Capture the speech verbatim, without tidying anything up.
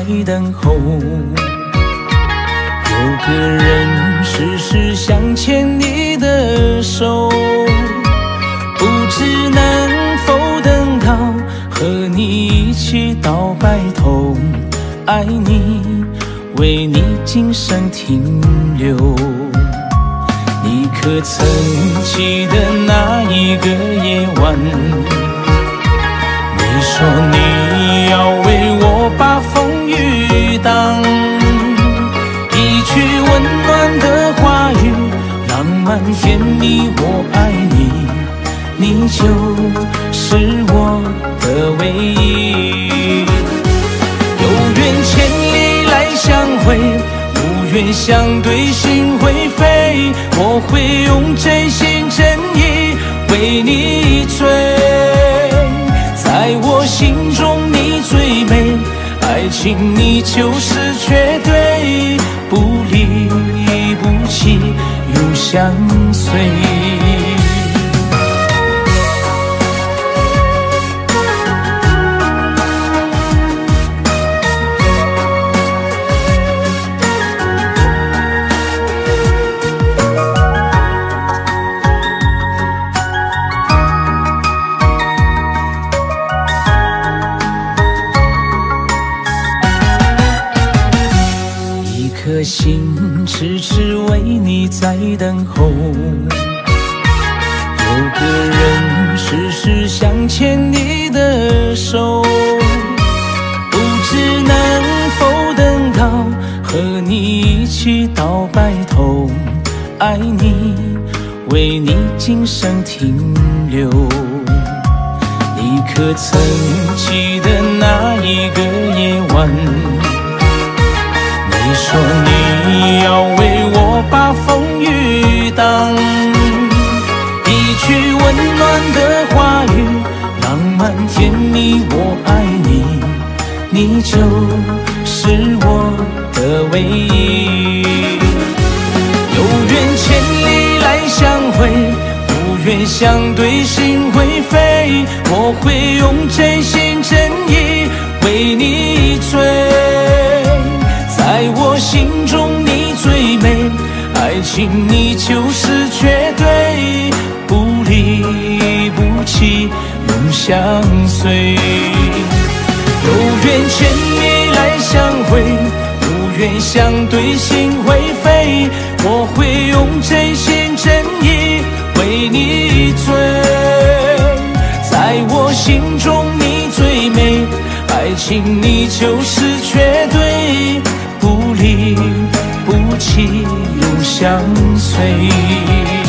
在等候。有个人时时想牵你的手，不知能否等到和你一起到白头。爱你，为你今生停留。你可曾记得那一个夜晚，你说你要为我把风雨挡，一句温暖的话语，浪漫甜蜜，我爱你，你就是我的唯一。有缘千里来相会，无缘相对心会飞，我会用真心真意为你追。在我心中你最美，爱情你就是绝对，不离不弃永相随。一颗心痴痴为你在等候，有个人时时想牵你的手，不知能否等到和你一起到白头。爱你，为你今生停留。你可曾记得那一个夜晚，你说你要为我把风雨挡，一句温暖的话语，浪漫甜蜜，我爱你，你就是我的唯一。有缘千里来相会，无缘相对心会飞，我会用真心真意为你追。在我心中你最美，爱情你就是绝对，不离不弃永相随。有缘千里来相会，无缘相对心会飞，我会用真心真意为你追。在我心中你最美，爱情你就是绝对，不离不弃永相随。